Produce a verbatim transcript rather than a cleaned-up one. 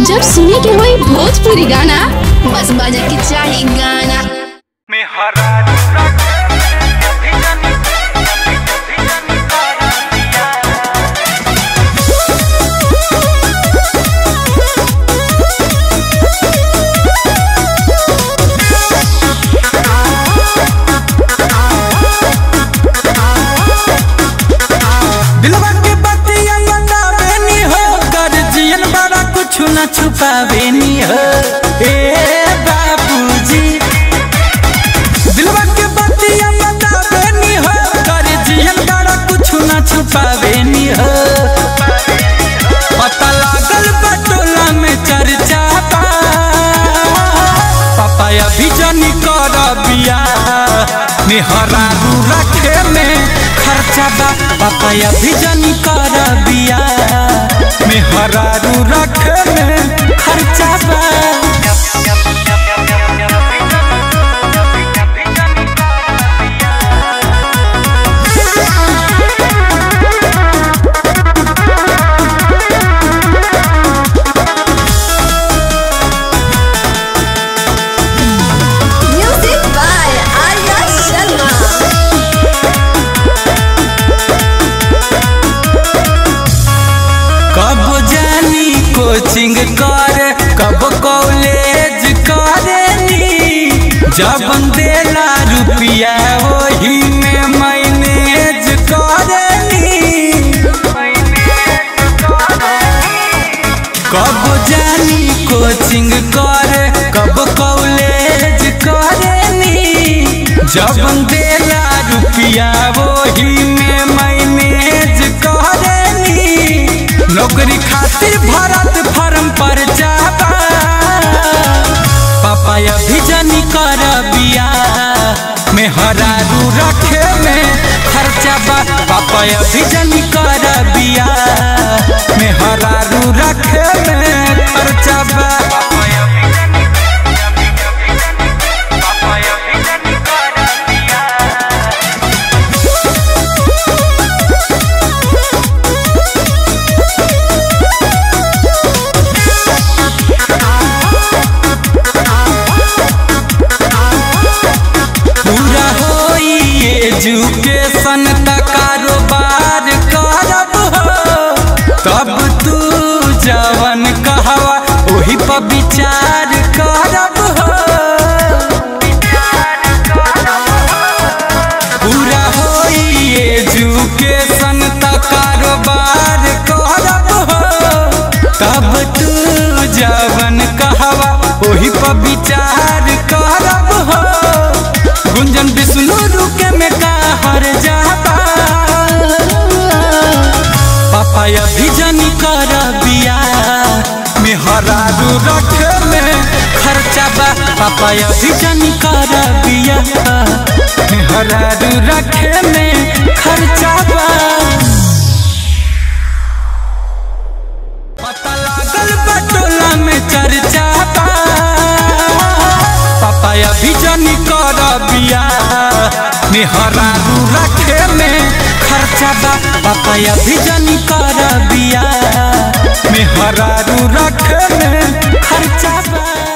जब सुने के होई भोजपुरी गाना बस बजे के चाही गाना में हरा न छुपावे नी हो ए बाबूजी दिलवा के बतिया बतावे नी हो कर जियन बड़ा कुछ न छुपावे नी हो पता लागल बटोला में चर्चा बा पापा अभी जनी कर बिया मेहरा रू रखे में खर्चा बा पापा अभी जनी कर बिया मेहरा रू रखे में खर्चा बा कोचिंग करे कब कॉलेज करेनी जब देला रुपया वही में मैनेज करेनी कब जानी कोचिंग करे कब कॉलेज करेनी जब देला रुपया वही में मैनेज करेनी नौकरी खातिर भरत फॉर्म पर जाबा पापा अभी जनी कर बिया मेहरा रू रखे में खर्चा बा पापा अभी जनी कर बिया मेहरा रू रखे में खर्चा बा एजुकेशन का कारोबार करब हो तब तू जवन कहवा वही पर विचार करब हो पूरा होई एजुकेशन का कारोबार करब हो तब तू जवन कहवा वही पर विचार करब हो गुंजन विष्णु रुके में हर जाबा पापा अभी जनी कर बिया मेहरा रू रखे में खर्चा बा पापा अभी जनी कर बिया मेहरा रू रखे में खर्चा बा पता लागल बटोला में चर्चा बा पापा अभी जनी कर बिया मेहरा रू रखे में खर्चा बा पापा अभी जनी कर बिया मेहरा रू रखे में खर्चा बा।